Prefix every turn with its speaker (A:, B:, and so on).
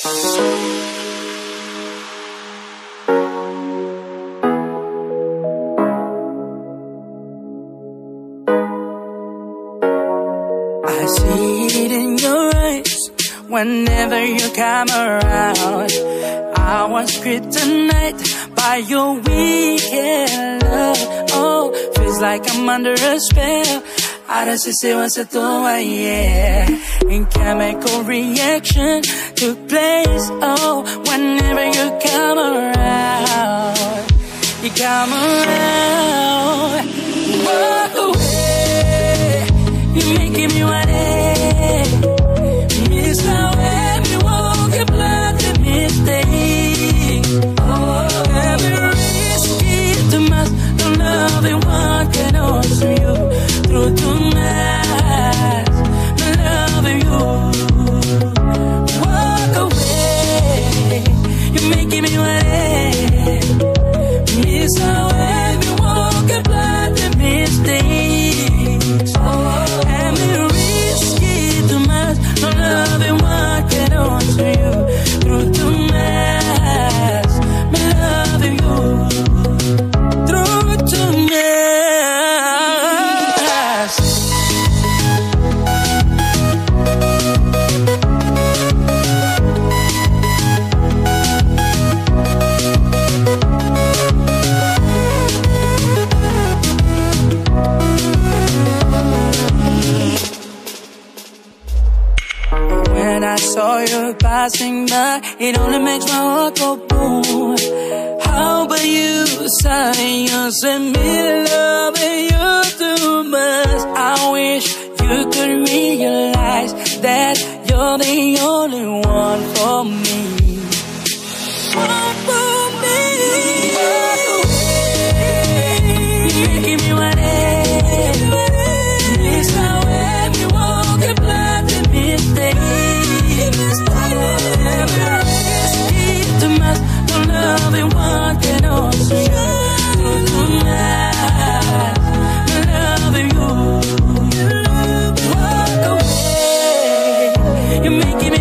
A: I see it in your eyes whenever you come around. I was kryptonite by your wicked love. Oh, feels like I'm under a spell. Ahora sí se va a hacer todo ayer. And chemical reaction took place. Oh, whenever you come around, you come around. Walk away, you're making me want it. Miss how every walk you blood the mistake. Oh, every risky to must don't love it one can also you through to mass. I love you. Walk away, you're making me want it. Miss how every walk you blood the mistakes. Oh, every risky to much. No love and what can answer you through to mass. Me love you through to mass. When I saw you passing by, it only makes my heart go boom. How about you, son? You send me loving you too much. I wish you could realize that you're the only one for me. One for me. You're making me want it. It's how every walk you blood the mistake. Love and one can also love you. Walk away, you're making